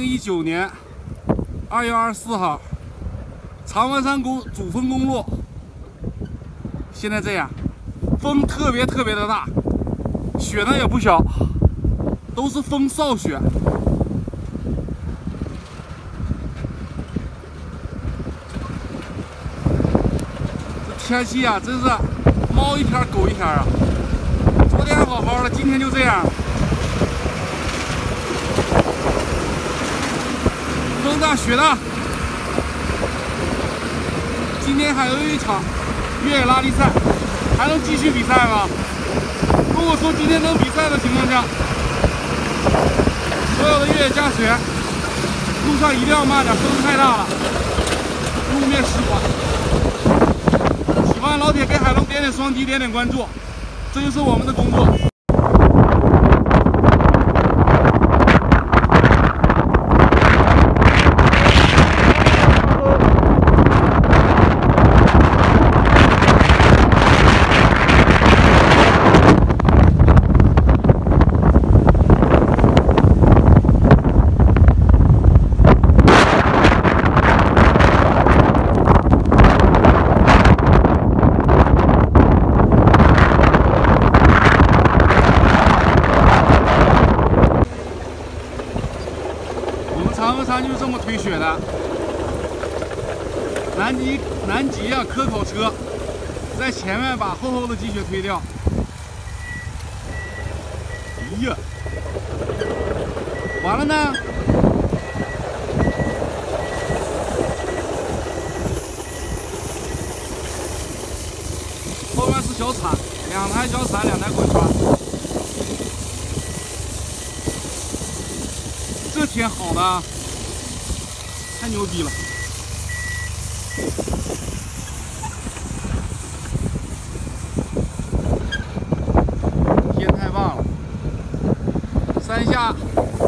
2019年2月24号，长湾山主峰公路，现在这样，风特别的大，雪呢也不小，都是风扫雪。这天气啊，真是猫一天狗一天啊！昨天好好的，今天就这样。 风大雪大，今天还有一场越野拉力赛，还能继续比赛吗？如果说今天能比赛的情况下，所有的越野驾驶员路上一定要慢点，风太大了，路面湿滑。喜欢老铁给海龙点点双击，点点关注，这就是我们的工作。 长河山就是这么推雪的。南极啊，科考车在前面把厚的积雪推掉。哎呀，完了呢。后面是小铲，2台小铲，2台滚刷。 这天好的，太牛逼了！天太棒了，山下